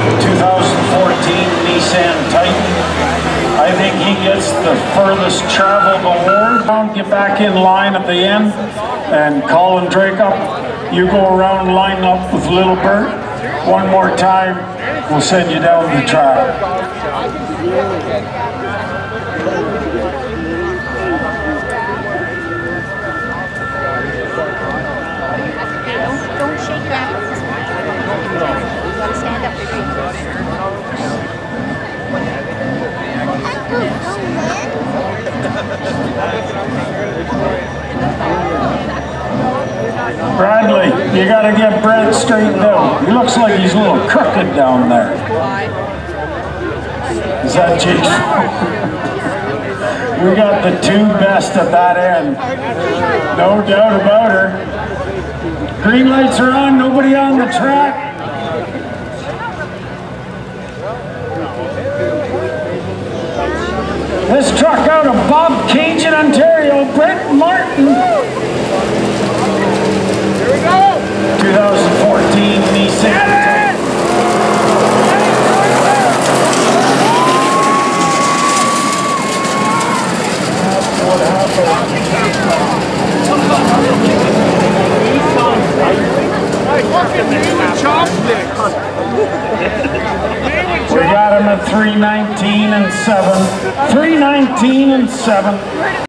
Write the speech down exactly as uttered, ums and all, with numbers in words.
two thousand fourteen Nissan Titan. I think he gets the furthest traveled award. Get back in line at the end, and Colin Drake up. You go around, line up with Little Bert. One more time, we'll send you down the track. Don't shake your hands. You gotta stand up. Bradley, you gotta get Brad straightened out. He looks like he's a little crooked down there. Is that Jason? We got the two best at that end. No doubt about her. Green lights are on, nobody on the track. This truck out of Bob Cajun, Ontario, Brent Martin. Here we go. twenty fourteen Nissan. That's what happened. We got him at three nineteen and seven. three nineteen and seven.